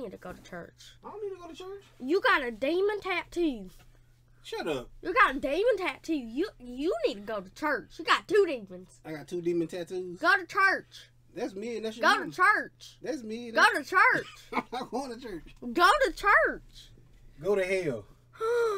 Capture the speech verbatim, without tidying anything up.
need to go to church. I don't need to go to church. You got a demon tattoo. Shut up. You got a demon tattoo. You you need to go to church. You got two demons. I got two demon tattoos. Go to church. That's me and that's your Go mama. to church. That's me. Go That's... to church. I'm not going to church. Go to church. Go to hell.